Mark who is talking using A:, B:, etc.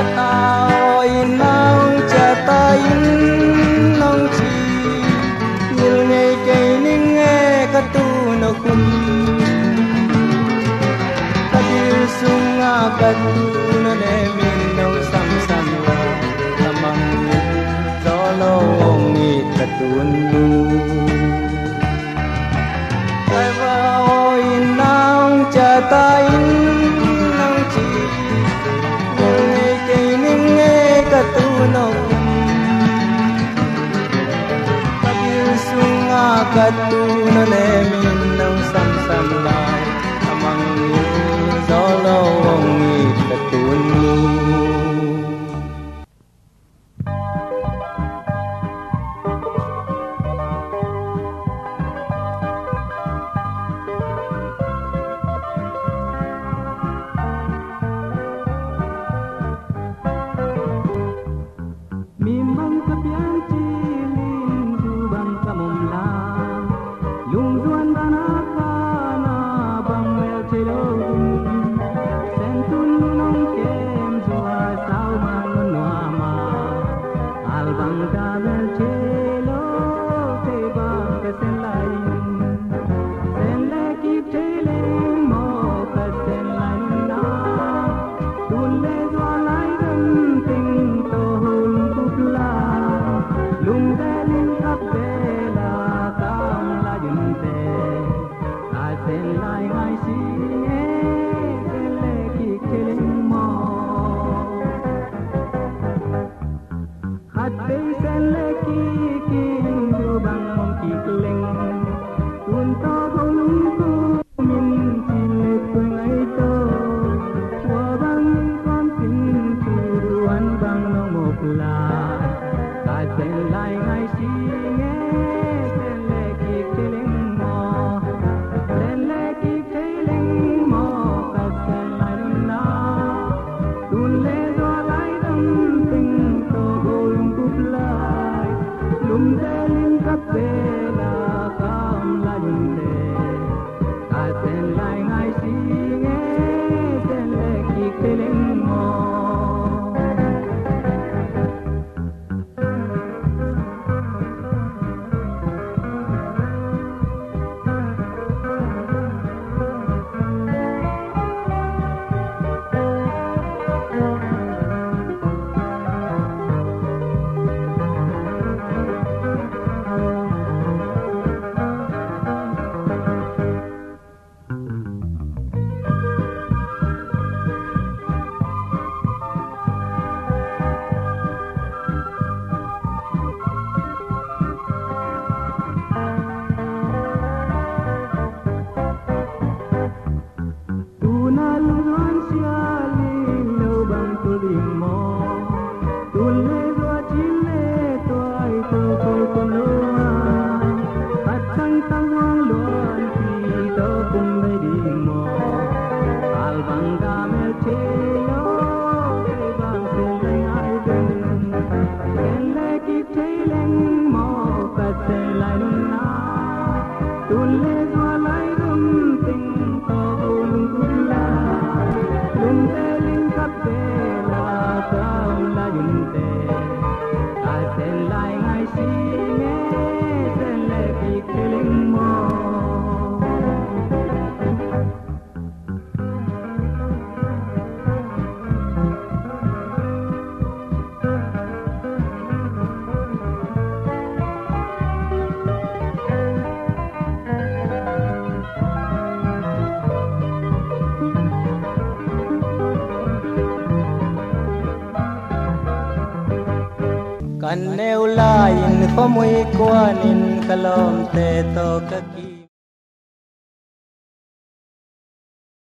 A: tao nong cha ta in nong chi nhiều ngày cây ninh nghe cả tu nó kum ta đi sung a cả tu nó để mình đâu sam sam la tamang gió lo ong nghi cả tu nu ai vào in nong cha ta in katu na lemin ng samsam lai amang yu zolo ongi katunu
B: Mimang kapian cilin subang kamumla Lung duan banaka na bang mel celodun Sentun nung kem zua sao man nuama Albang damel celo te bang kesen lain Sen leki teling mo kesen lain na Tulle zua lain ting tohul kupla Lung dalin kapela kam lajunte Asen lai ngai singe Sele ki keling mo Hatte sele ki kindu bang mom ki keling Tunto golung ku min chile pengai to Wabang kon pintu an bang no mopla Asen lai ngai singe Sele ki keling mo Sele ki keling mo Asen lai na Tulle do lai dum ting to golung kuplai Lum delin kapela kam lajunte Asen lai ngai singe Sele ki keling mo Tunaluan sialin lubang tulimo Tulle dua chile toai to kolkonoa At sang tangwang luan to kumbay dimo Albang gamel chelo Ibang seleng aydun Sele ki cheleng mo kaselay nuna Tulle dua laydun ting to ulung kula Lung deling kapela kam lajunte Asen lai ngai singe Sele ki keling mo
A: kan neu lain khomui kwanin kalom te to kaki